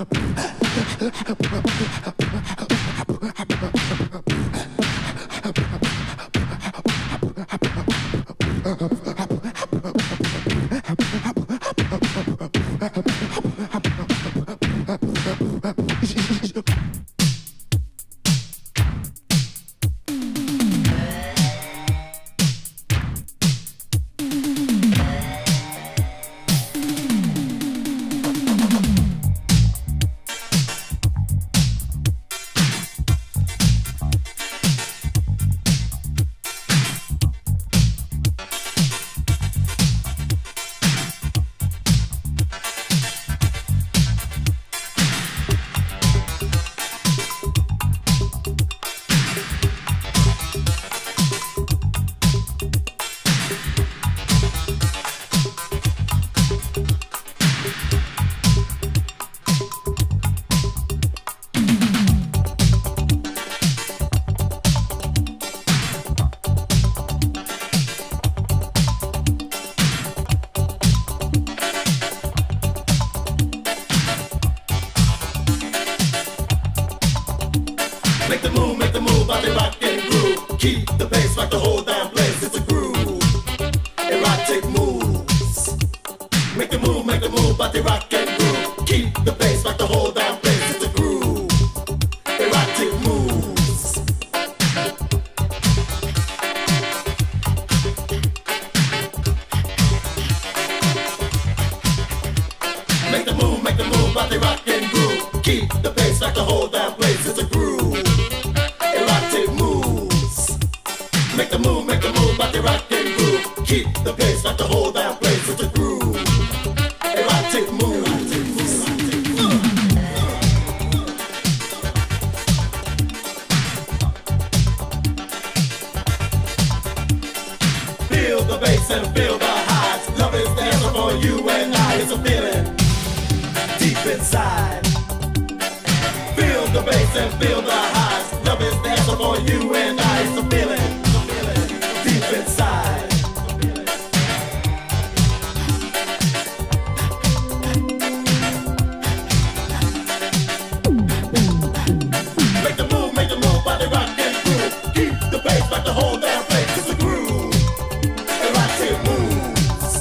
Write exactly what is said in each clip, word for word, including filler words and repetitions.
Make the move, make the move, body rock and groove. Keep the bass, rock the whole damn place. It's a groove. Erotic moves. Make the move, make the move, body rock and groove. Keep the bass, rock the whole damn place. It's a groove. Erotic moves. Make the move, make the move, body rock and groove. Keep the bass, rock the whole damn place. It's a groove. Make the move, make the move, body rock and groove. Keep the bass, rock the whole damn place. It's a groove. Erotic moves. Feel the bass and feel the highs. Love is the answer for you and I. It's a feeling deep inside. Feel the bass and feel the highs. Love is the answer for you and I. It's a feeling deep inside. Make the move, make the move, body rock and groove. Keep the bass, rock the whole damn place. It's a groove. Erotic moves.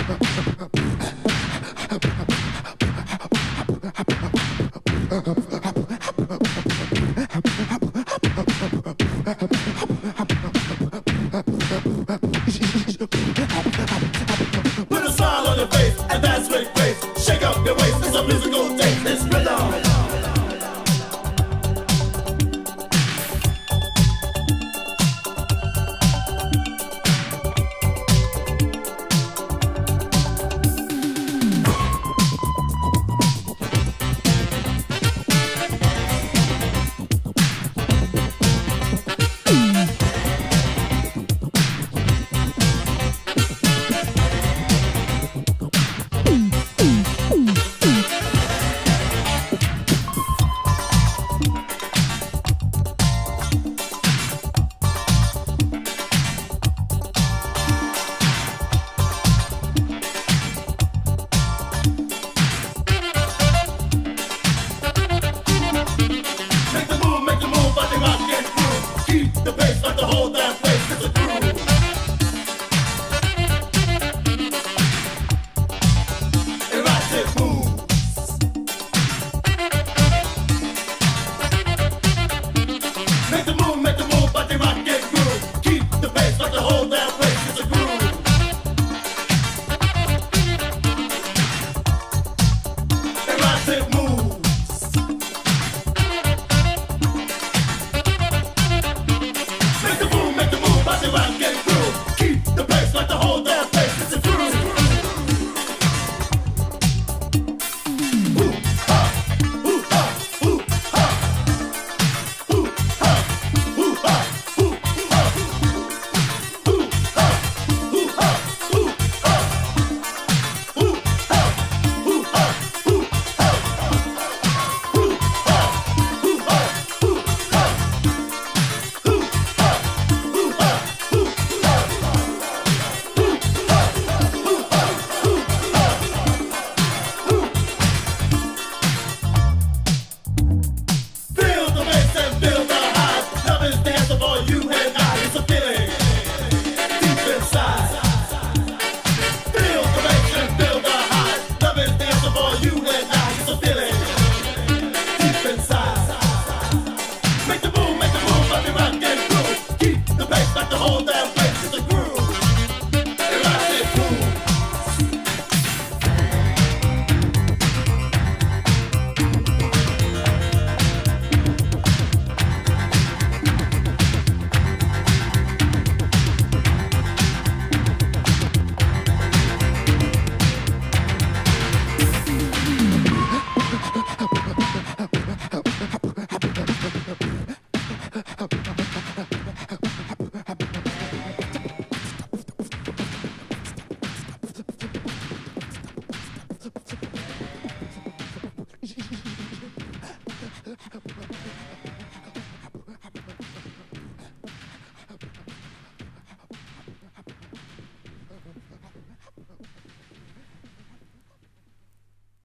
Up, up, up.